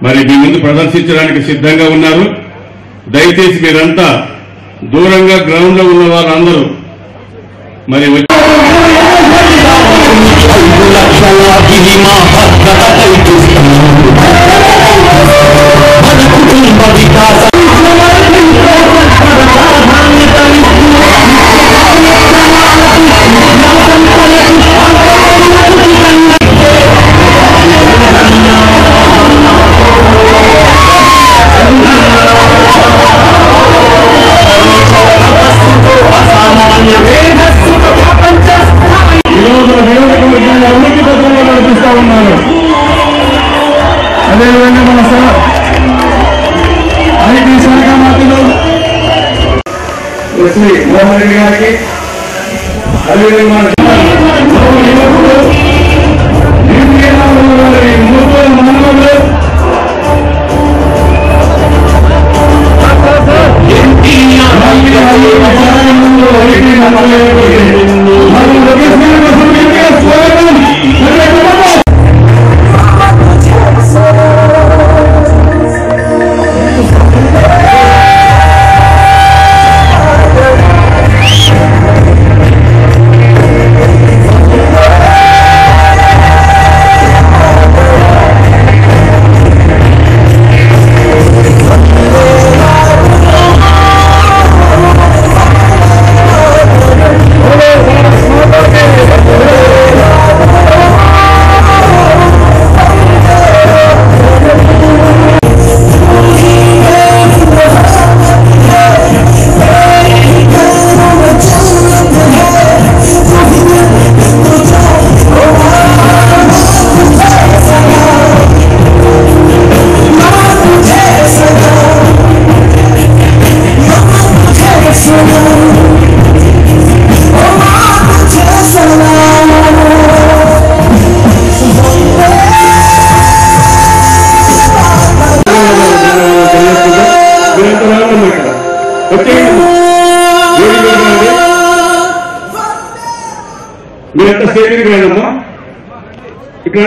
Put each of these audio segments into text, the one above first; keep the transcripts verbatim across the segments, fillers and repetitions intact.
మరి మీ ముందు ప్రదర్శించడానికి సిద్ధంగా ఉన్నారు. దయచేసి మీరంతా దూరంగా గ్రౌండ్ లో ఉన్న వారందరూ మరి అదేవిధంగా మన ఐటీ శాఖ మంత్రులు శ్రీ మోహన్ రెడ్డి గారికి, అదేవిధంగా మానవులు మీరంతా స్టేట్కి వెళ్ళమ్మా. ఇక్కడ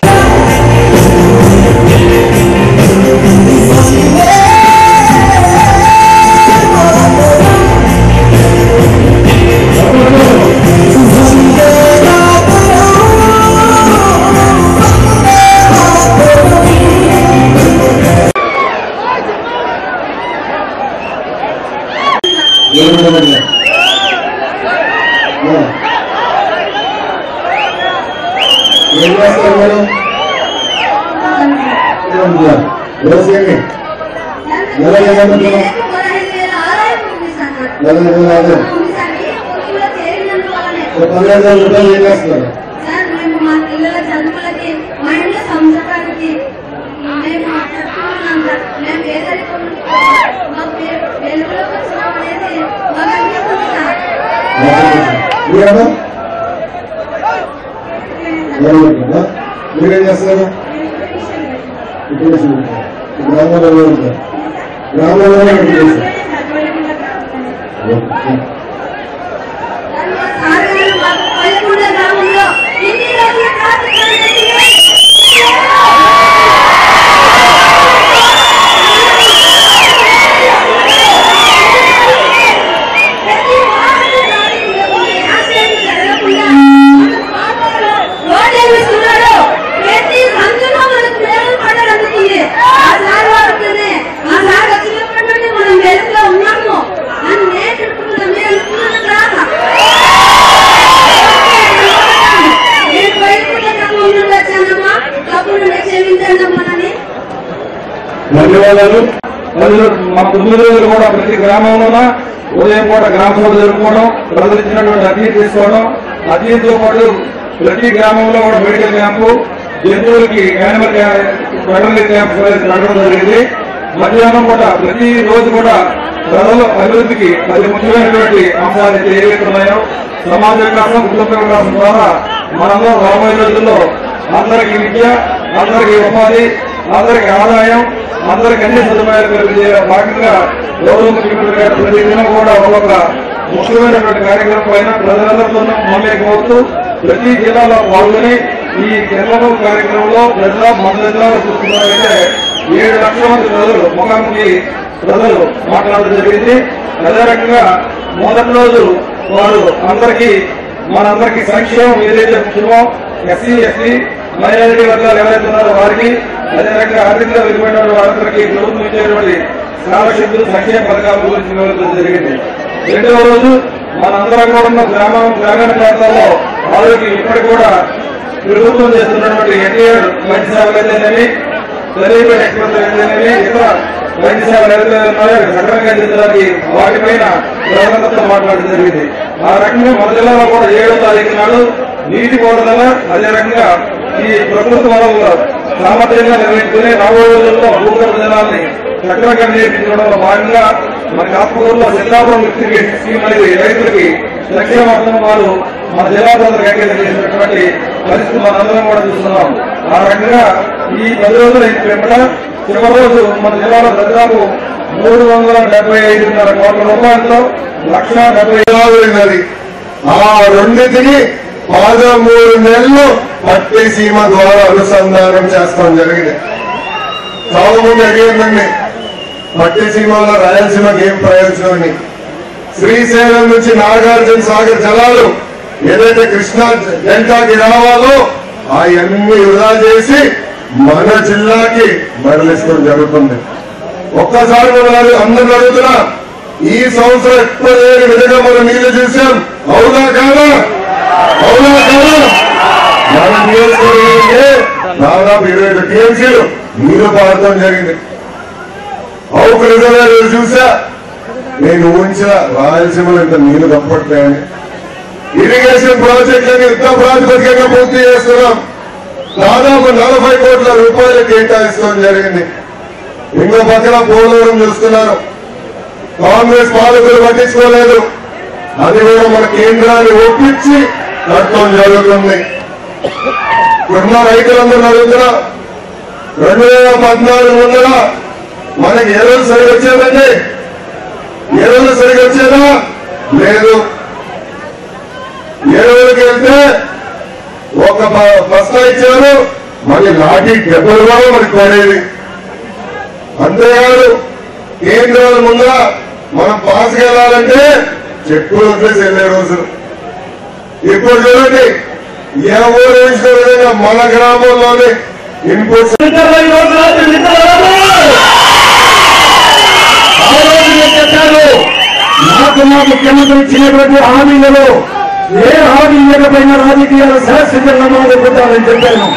ఏం చేస్తారు మీరు? నెల ఏమంటున్నాం? నెల నెల అదే పదిహేను వేల రూపాయలు ఏం చేస్తున్నారు? మీరేం చేస్తున్నారు? గ్రామంలో ఉంటారు. గ్రామంలో ధన్యవాదాలు. మా తొమ్మిది రోజులు కూడా ప్రతి గ్రామంలోన ఉదయం పూట గ్రామ సభ జరుపుకోవడం, ప్రజలు ఇచ్చినటువంటి అతిథి తీసుకోవడం, అతిథితో పాటు ప్రతి గ్రామంలో కూడా మెడికల్ క్యాంపు, జంతువులకి యానిమల్ వెటర్నరీ క్యాంప్ నడవడం జరిగింది. మధ్యాహ్నం కూడా ప్రతి రోజు కూడా ప్రజల అభివృద్ధికి అతి ముఖ్యమైనటువంటి అంశాలు ఏవైతే ఉన్నాయో సమాజ వికాసం, కుటుంబ వికాసం ద్వారా మనంలో రాబోయే రోజుల్లో అందరికీ విద్య, అందరికీ ఉపాధి, అందరికీ ఆదాయం, అందరికీ అన్ని సదుపాయాలు కలిగే భాగంగా గౌరవ ముఖ్యమంత్రి గారు ప్రతి దినం కూడా ఒక ముఖ్యమైనటువంటి కార్యక్రమం పైన ప్రజలందరితో మమేకమవుతూ ప్రతి జిల్లాలో పాల్గొని ఈ కేరళ కార్యక్రమంలో ప్రజల మన జిల్లాలో చూసుకున్నట్లయితే ఏడు లక్షల మంది ప్రజలు ముఖాముఖి ప్రజలు మాట్లాడడం జరిగింది. అదే రకంగా మొదటి రోజు వారు అందరికీ మనందరికీ సంక్షేమం ఏదైతే ముఖ్యమో ఎస్సీ ఎస్టీ మైనారిటీ వర్గాలు ఎవరైతే ఉన్నారో వారికి, అదే రకంగా ఆర్థికంగా వెలువడిన వారందరికీ ప్రభుత్వం ఇచ్చేటువంటి స్కాలర్షిప్లు సంక్షేమ పథకాల గురించి వివరించడం జరిగింది. రెండవ రోజు మనందరం కూడా ఉన్న గ్రామం గ్రామీణ ప్రాంతాల్లో ఆరోగ్యం ఇప్పటికి కూడా ప్రభుత్వం చేస్తున్నటువంటి ఎన్టీఆర్ వైద్య సేవలు అయితేనేమి, గరీబ్ ఎక్స్ప్రెస్ అయితేనేమి, ఇతర వైద్య సేవలు ఏదైతే ఉన్నాయో సక్రమంగా అందించడానికి వాటిపైన ప్రజలందరితో మాట్లాడడం జరిగింది. ఆ రకంగా మన జిల్లాలో కూడా ఏడో తారీఖు నాడు నీటి పారుదల, అదే రకంగా ఈ ప్రకృతి వనరుల సామర్థ్యంగా నిర్వహించుకుని రాబోయే రోజుల్లో భూగర్భ జలాన్ని చక్రంగా నిర్వహించడంలో భాగంగా మన కాపుకూరులో సిద్ధాపురం లిఫ్ట్ స్కీమ్ అనేది రైతులకి సంక్షేమార్థం వారు మన జిల్లా ప్రజలకు అంకితం చేసినటువంటి పరిస్థితి మనందరం కూడా చూస్తున్నాం. ఆ రకంగా ఈ పది రోజుల వెంట చివరి రోజు మన జిల్లాలో దాదాపు మూడు వందల డెబ్బై ఐదున్నర కోట్ల రూపాయలతో లక్ష డెబ్బై ఉన్నది. ఆ రెండింటిని పదమూడు నెలలు పట్టిసీమ ద్వారా అనుసంధానం చేస్తాం జరిగింది. చాలా మంది అడిగిందండి పట్టిసీమలో రాయలసీమకి ఏం ప్రయోజనం అని. శ్రీశైలం నుంచి నాగార్జున సాగర్ జలాలు ఏదైతే కృష్ణా డెల్టాకి రావాలో అవన్నీ వృధా చేసి మన జిల్లాకి మరలించడం జరుగుతుంది. ఒక్కసారి మనం అందరూ అడుగుతున్నా, ఈ సంవత్సరం ఎక్కువ లేని విధంగా మనం నీళ్లు చూసాం. అవునా కాదా? అవునా కాదా? మన నియోజకవర్గంలో దాదాపు ఇరవై ఐదు టీఎంసీలు నీళ్లు పారడం జరిగింది. అవుకు రిజర్వేర్ చూసా, నేను ఊహించిన రాయలసీమలో ఇంత నీళ్లు కప్పట్లేని. ఇరిగేషన్ ప్రాజెక్టులను యుద్ధ ప్రాతిపదికగా పూర్తి చేస్తున్నాం. దాదాపు నలభై కోట్ల రూపాయలు కేటాయిస్తాం జరిగింది. ఇంకో పక్కన పోలవరం చూస్తున్నారు. కాంగ్రెస్ పాలకులు పట్టించుకోలేదు. అది కూడా మన కేంద్రాన్ని ఒప్పించి కట్టడం జరుగుతుంది. ఇప్పుడున్న రైతులందరూ అడుగుతున్నా, రెండు వేల పద్నాలుగు వందల మనకి ఎరువులు సరిగా వచ్చేదండి? ఎరువులు సరిగా వచ్చేదా? లేదు. ఎరువులకి వెళ్తే ఒక బస్తా ఇచ్చారు, మళ్ళీ లాఠీ దెబ్బలు కూడా మనకి పడేది. అంతేకాదు కేంద్రాల ముందర మనం పాస్కి వెళ్ళాలంటే చెక్కులు వదిలేసి వెళ్లే రోజులు. ఇప్పుడు చూడండి, ఏ ఊరు వేసిన విధంగా మన గ్రామంలోనే ఇన్పుట్స్ నాకు మా ముఖ్యమంత్రి ఇచ్చినటువంటి హామీలలో ఏ హామీ ఇవ్వకపోయినా రాజకీయాలు శాశ్వతంగా మొదలుపెట్టాలని చెప్పాను.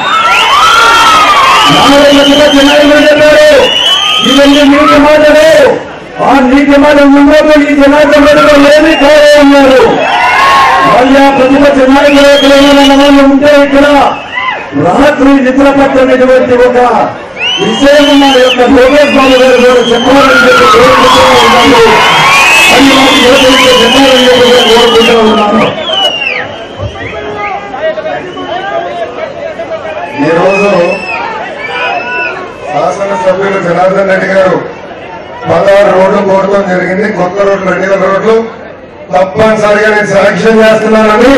జనాలు చెప్పారు, ఇవన్నీ నీటి మాటలు. ఆ నీటి మాటలు ముందు ఈ జనార్దన్ ఏమీ కావాలి అన్నారు. మళ్ళీ ప్రతిపక్ష నాయకులు వాళ్ళు ఉంటే ఇక్కడ రాత్రి నిద్ర పట్టనటువంటి ఒక విషయం నా యొక్క లోకేష్ బాబు గారు కూడా చెప్పాలని చెప్పి కోరుకుంటూ అది మాకు యువతలకి చెప్పాలని చెప్పి కోరుకుంటూ ఉన్నాను. ఈరోజు శాసనసభ్యులు జనార్దన్ రెడ్డి గారు పదహారు రోడ్లు కోరడం జరిగింది. కొత్త రోడ్లు రెండు వేల రోడ్లు తప్పనిసరిగా నేను శాంక్షన్ చేస్తున్నానని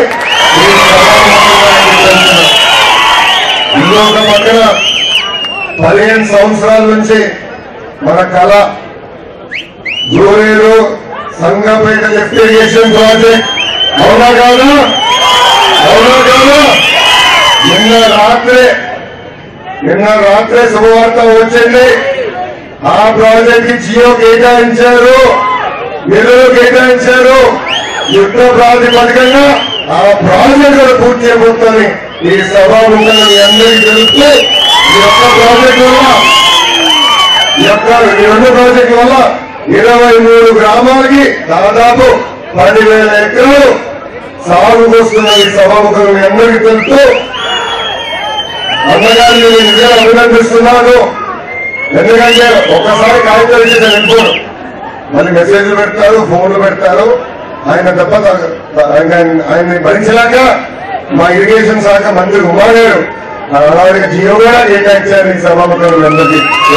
ఇంకొక పక్కన పదిహేను సంవత్సరాల నుంచి మన కళ జూరేరు సంగపేట లిఫ్ట్ ఇరిగేషన్ ప్రాజెక్ట్. అవునా కాదా? అవునా కాదా? నిన్న రాత్రే నిన్న రాత్రే శుభవార్త వచ్చింది. ఆ ప్రాజెక్ట్ కి జియో కేటాయించారు, నిధులు కేటాయించారు. యుద్ధ ప్రాతిపదికగా ఆ ప్రాజెక్ట్ కూడా పూర్తి చేయబోతుంది. ఈ సభాముఖంగా మీ అందరికీ తెలుస్తూ ఈ యొక్క ప్రాజెక్టు వల్ల ఈ యొక్క ఈ రెండు ప్రాజెక్టుల వల్ల ఇరవై మూడు గ్రామాలకి దాదాపు పదివేల ఎకరాలు సాగుకు వస్తున్న ఈ సభాముఖంగా మీ అందరికీ తెలుస్తూ అందగారిని నేను నిజంగా అభినందిస్తున్నాను. ఎందుకంటే ఒక్కసారి కాగితాలు ఇచ్చి నేను వెళ్ళిపోను, మళ్ళీ మెసేజ్లు పెడతారు, ఫోన్లు పెడతారు. ఆయన తప్ప ఆయన్ని భరించలేక మా ఇరిగేషన్ శాఖ మంత్రి కుమార్ గారు అలాంటి జియో కూడా కేటాయించారు ఈ సభాముఖులందరికీ.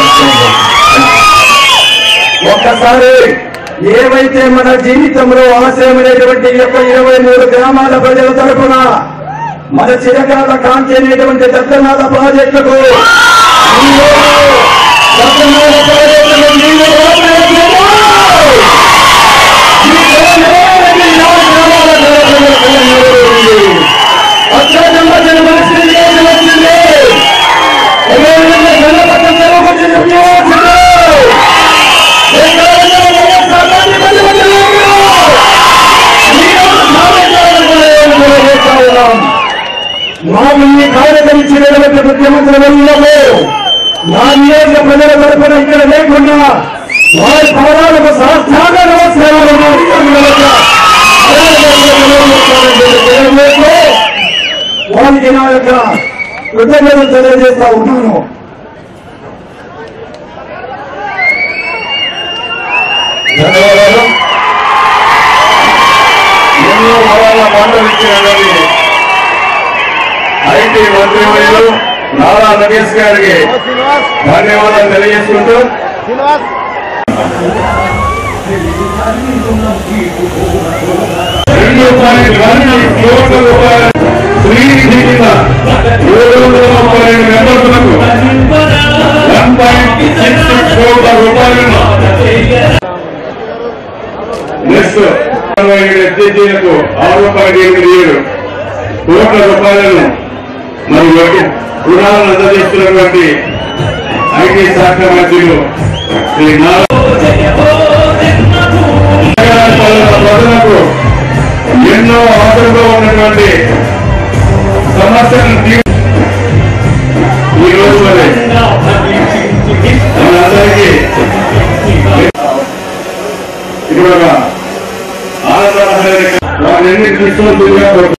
ఒక్కసారి ఏవైతే మన జీవితంలో ఆశయమైనటువంటి యొక్క ఇరవై మూడు గ్రామాల ప్రజల తరఫున మన చిరకాల కాంతి అనేటువంటి దత్తనాథ ప్రాజెక్టుకు దత్తనాథ ప్రాజెక్టుకు నీళ్లు మాకు ఈ కార్యక్రమించినటువంటి ముఖ్యమంత్రి వర్యులకు నా నియోజక ప్రజల తరఫున ఇక్కడ లేకుండా వారి పాదాలకు సాష్టాంగ నమస్కారాలు వారికి నా యొక్క కృతజ్ఞతలు తెలియజేస్తా ఉన్నాను. ధన్యవాదాలు. ఎన్నో వరాల మాటలు ఇచ్చినటువంటి ఐటీ మంత్రివర్యులు నారా లోకేష్ గారికి ధన్యవాదాలు తెలియజేసుకుంటూ రెండు పాయింట్ రెండు కోట్ల రూపాయల ఏడు వందల ముప్పై రెండు మెంబర్లకు వన్ పాయింట్ సిక్స్ సిక్స్ కోట్ల రూపాయలను నెక్స్ట్ ఎస్టీజీలకు ఆరు పాయింట్ ఎనిమిది ఏడు కోట్ల రూపాయలను మరి రుణాలను అందజేస్తున్నటువంటి ఐటీ శాఖ మంత్రులు శ్రీ ప్రజలకు ఎన్నో అవసరంలో ఉన్నటువంటి సమస్యలను ఈ రోజు మరి మనందరికీ ఇప్పుడు ఒక ఆనందమైన వారిని తీసుకొని